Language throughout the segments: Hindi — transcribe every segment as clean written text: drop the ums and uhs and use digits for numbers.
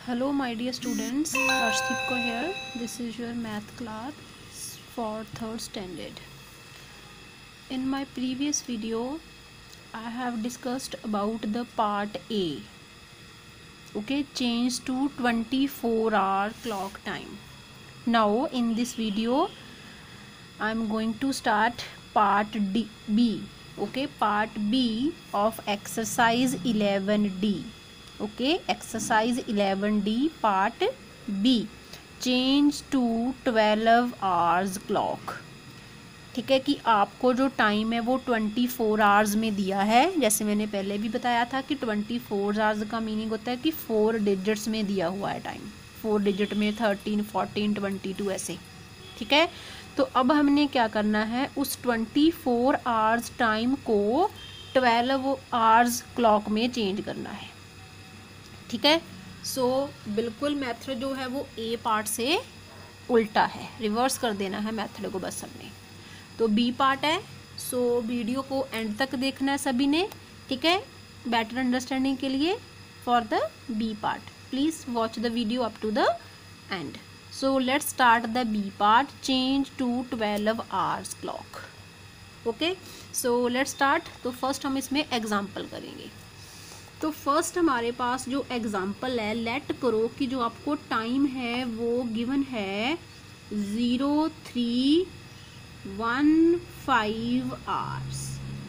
Hello my dear students, Arshdeep Kaur here. This is your math class for 3rd standard. In my previous video, I have discussed about the part A. Okay, change to 24-hour clock time. Now in this video, I am going to start part B. Okay, part B of exercise 11D. Okay exercise 11D part B change to 12 hours clock. ठीक है कि आपको जो टाइम है वो 24 आवर्स में दिया है। जैसे मैंने पहले भी बताया था कि 24 आवर्स का मीनिंग होता है कि 4 डिजिट्स में दिया हुआ है टाइम, 4 डिजिट में 13, 14, 22 ऐसे। ठीक है, तो अब हमने क्या करना है, उस 24 आवर्स टाइम को 12 आवर्स क्लॉक में चेंज करना है। ठीक है, सो बिल्कुल मेथड जो है वो ए पार्ट से उल्टा है, रिवर्स कर देना है मेथड को बस हमने। तो बी पार्ट है, सो वीडियो को एंड तक देखना है सभी ने। ठीक है, बेटर अंडरस्टैंडिंग के लिए for the B part please watch the video up to the end. So let's start the B part change to 12 hours clock. Okay, so let's start. तो फर्स्ट हम इसमें एग्जाम्पल करेंगे। तो फर्स्ट हमारे पास जो एग्जाम्पल है, लेट करो कि जो आपको टाइम है वो गिवन है 0315 आवर्स,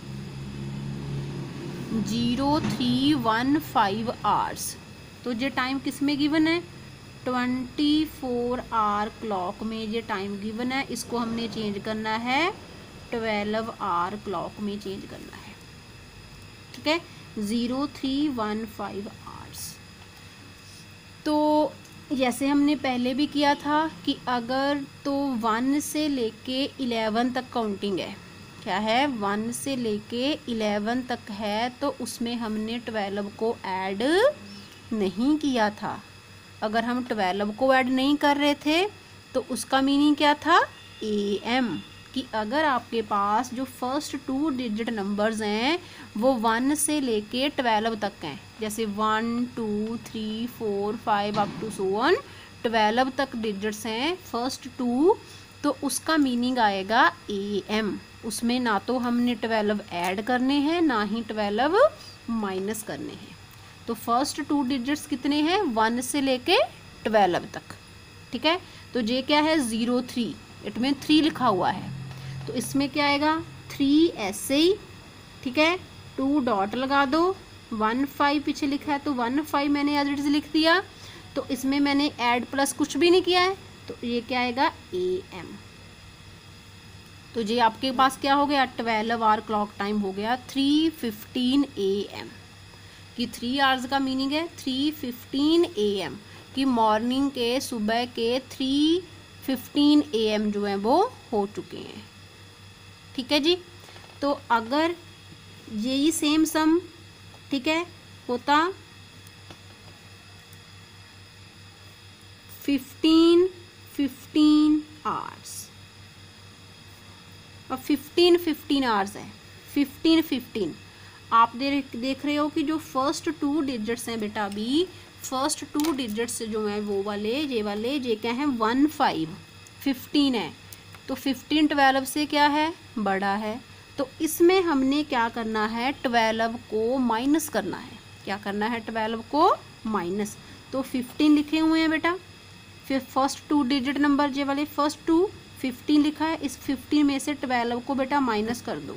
0315 आवर्स। तो ये टाइम किस में गिवन है, 24 आवर क्लॉक में ये टाइम गिवन है। इसको हमने चेंज करना है 12 आवर क्लॉक में चेंज करना है। ठीक है, 0315 आवर्स। तो जैसे हमने पहले भी किया था कि अगर तो 1 से लेके 11 तक काउंटिंग है, क्या है 1 से लेके 11 तक है, तो उसमें हमने 12 को ऐड नहीं किया था। अगर हम 12 को ऐड नहीं कर रहे थे तो उसका मीनिंग क्या था, AM, कि अगर आपके पास जो फर्स्ट 2 डिजिट नंबर्स हैं वो 1 से लेके 12 तक हैं, जैसे 1 2 3 4 5 अप टू सो ऑन 12 तक डिजिट्स हैं फर्स्ट 2, तो उसका मीनिंग आएगा AM। उसमें ना तो हमने 12 ऐड करने हैं ना ही 12 माइनस करने हैं। तो फर्स्ट 2 डिजिट्स कितने हैं, 1 से लेके 12 तक। ठीक है, तो ये क्या है 03, इट में 3 लिखा हुआ है, तो इसमें क्या आएगा 3 ऐसे ही। ठीक है, 2 डॉट लगा दो, 15 पीछे लिखा है तो 15 मैंने एज इट इज लिख दिया। तो इसमें मैंने ऐड प्लस कुछ भी नहीं किया है, तो ये क्या आएगा AM। तो ये आपके पास क्या हो गया, 12 आवर क्लॉक टाइम हो गया 3:15 AM, कि 3 आवर्स का मीनिंग है 3:15 AM, कि मॉर्निंग के सुबह के 3:15 AM जो है वो हो चुके हैं। ठीक है जी, तो अगर यही सेम सम, ठीक है, होता 15 आवर्स, और 15 आवर्स है, 15 आप देख रहे हो कि जो फर्स्ट 2 डिजिट्स हैं बेटा, अभी फर्स्ट 2 डिजिट्स जो हैं वो वाले ये क्या है 15 है, तो 15 12 से क्या है, बड़ा है। तो इसमें हमने क्या करना है, 12 को माइनस करना है। क्या करना है, 12 को माइनस। तो 15 लिखे हुए हैं बेटा, फिर फर्स्ट 2 डिजिट नंबर ये वाले फर्स्ट 2 15 लिखा है, इस 15 में से 12 को बेटा माइनस कर दो।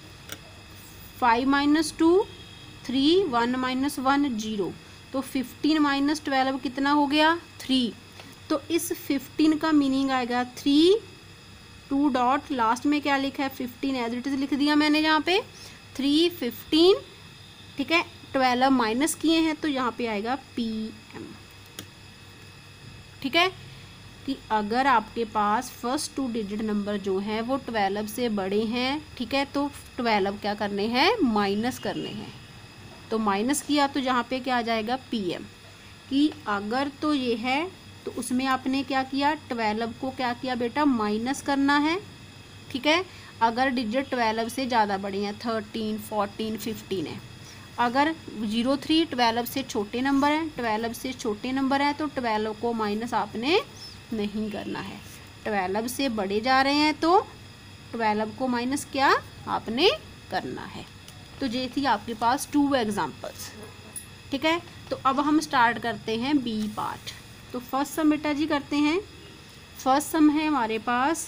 5 - 2 3, 1 - 1 0, तो 15 - 12 कितना हो गया 3। तो इस 15 का मीनिंग आएगा 3, 2 डॉट लास्ट में क्या लिखा है 15 एज इट इज लिख दिया मैंने यहाँ पे 3:15। ठीक है, 12 माइनस किए हैं तो यहाँ पे आएगा PM। ठीक है, कि अगर आपके पास फर्स्ट 2 डिजिट नंबर जो हैं वो 12 से बड़े हैं, ठीक है, तो 12 क्या करने हैं, माइनस करने हैं। तो माइनस किया तो यहाँ पे क्या आ जाएगा PM, कि अगर तो ये है तो उसमें आपने क्या किया, 12 को क्या किया बेटा, माइनस करना है। ठीक है, अगर डिजिट 12 से ज़्यादा बड़े हैं 13, 14, 15 है, अगर 03 12 से छोटे नंबर हैं, 12 से छोटे नंबर हैं तो 12 को माइनस आपने नहीं करना है। 12 से बड़े जा रहे हैं तो 12 को माइनस क्या आपने करना है। तो ये थी आपके पास 2 एग्जाम्पल्स। ठीक है, तो अब हम स्टार्ट करते हैं बी पार्ट। तो फर्स्ट सम बेटा जी करते हैं। फर्स्ट सम है हमारे पास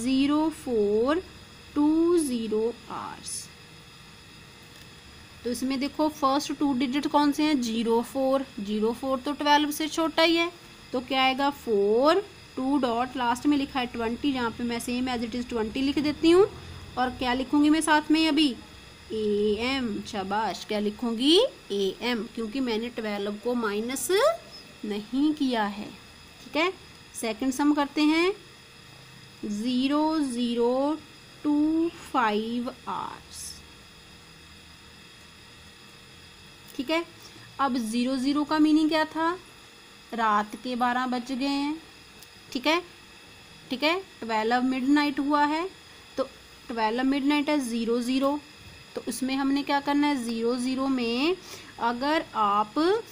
0420 आवर्स। तो इसमें देखो फर्स्ट 2 डिजिट कौन से हैं, 04। 04 तो 12 से छोटा ही है, तो क्या आएगा 4, 2 डॉट लास्ट में लिखा है 20, जहाँ पे मैं सेम एज इट इज़ 20 लिख देती हूँ। और क्या लिखूंगी मैं साथ में अभी AM, शाबाश, क्या लिखूंगी AM, क्योंकि मैंने 12 को माइनस नहीं किया है। ठीक है, सेकंड सम करते हैं 0025 आवर्स। ठीक है, अब 00 का मीनिंग क्या था, रात के 12 बज गए हैं। ठीक है, ठीक है, 12 मिडनाइट हुआ है, तो 12 मिडनाइट है 00, तो उसमें हमने क्या करना है 00 में अगर आप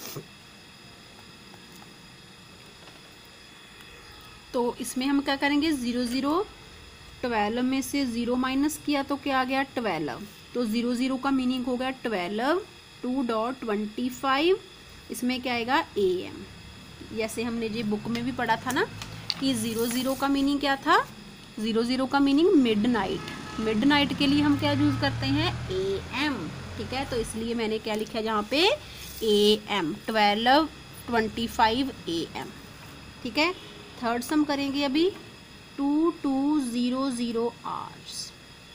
तो इसमें हम क्या करेंगे 00 12 में से 0 माइनस किया तो क्या आ गया 12, तो 00 का मीनिंग हो गया 12, 2.25, इसमें क्या आएगा AM। जैसे हमने ये बुक में भी पढ़ा था ना कि 00 का मीनिंग क्या था, 00 का मीनिंग मिडनाइट। मिडनाइट के लिए हम क्या यूज़ करते हैं AM। ठीक है, तो इसलिए मैंने क्या लिखा है यहाँ पे AM, 12:25 AM। ठीक है, थर्ड सम करेंगे अभी 2200 आवर्स।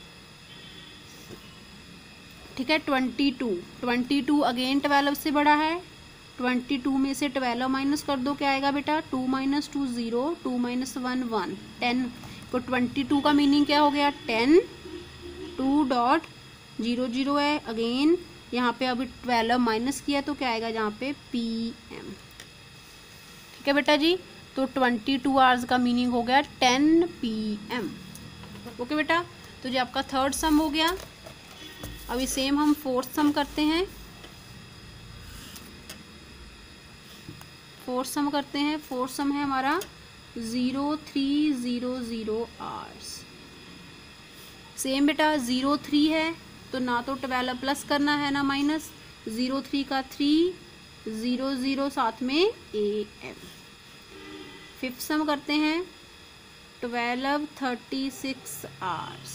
ठीक है, 22 अगेन 12 से बड़ा है, 22 में से 12 माइनस कर दो, क्या आएगा बेटा 2 - 2 0, 2 - 1 1, 10। तो 22 का मीनिंग क्या हो गया 10, 2.00 है, अगेन यहाँ पे अभी 12 माइनस किया तो क्या आएगा यहाँ पे PM। ठीक है बेटा जी, तो 22 आवर्स का मीनिंग हो गया 10 PM। ओके बेटा, तो जी आपका थर्ड सम हो गया। अभी सेम हम फोर्थ सम करते हैं। फोर्थ सम है हमारा 0300 आवर्स। सेम बेटा 03 है तो ना तो 12 प्लस करना है ना माइनस, 03 का 3, 00 साथ में AM। फिफ्थ सम करते हैं 1236 आवर्स।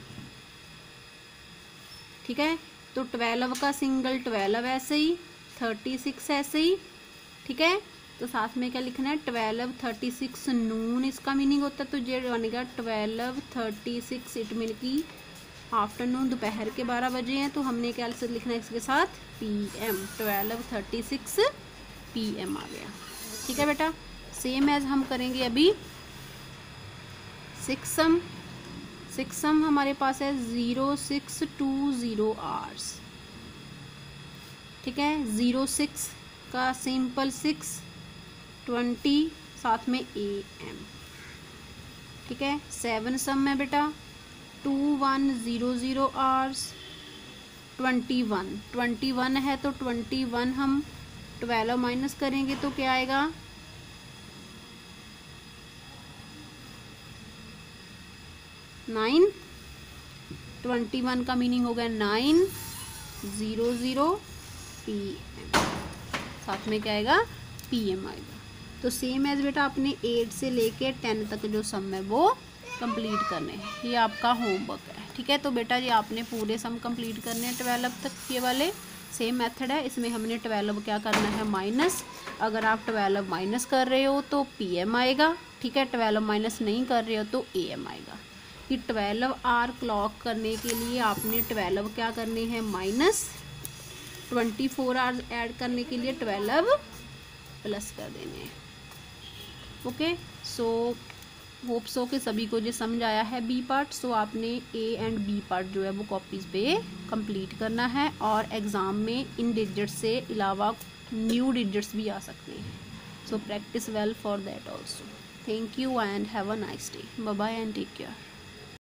ठीक है, तो 12 का सिंगल 12 ऐसे ही, 36 ऐसे ही। ठीक है, तो साथ में क्या लिखना है 1236 नून, इसका मीनिंग होता है, तो ये बनेगा 1236, इट मीन की आफ्टरनून, दोपहर के 12 बजे हैं, तो हमने क्या लिखना है इसके साथ PM, 1236 PM आ गया। ठीक है बेटा, सेम एज हम करेंगे अभी सिक्स सम हमारे पास है 0620 आवर्स। ठीक है, 06 का सिंपल 6, 20 साथ में AM। ठीक है, 7 सम है बेटा 2100 आवर्स। 21 है तो 21 हम 12 माइनस करेंगे तो क्या आएगा 9। 21 का मीनिंग हो गया 900 PM, साथ में क्या आएगा PM आएगा। तो सेम एज बेटा आपने 8 से लेके 10 तक जो सम है वो कंप्लीट करने हैं, ये आपका होमवर्क है। ठीक है, तो बेटा ये आपने पूरे सम कंप्लीट करने हैं 12 तक, ये वाले सेम मेथड है। इसमें हमने 12 क्या करना है माइनस, अगर आप 12 माइनस कर रहे हो तो PM आएगा। ठीक है, 12 माइनस नहीं कर रहे हो तो AM आएगा। कि 12 आवर क्लॉक करने के लिए आपने 12 क्या करने हैं माइनस, 24 आवर्स ऐड करने के लिए 12 प्लस कर देने हैं। ओके, सो होप सो के सभी को जो समझ आया है बी पार्ट। सो आपने A एंड B पार्ट जो है वो कॉपीज़ पे कंप्लीट करना है, और एग्ज़ाम में इन डिजिट्स से अलावा न्यू डिजिट्स भी आ सकते हैं। So practice well for that also. Thank you and have a nice day. Bye bye and take care.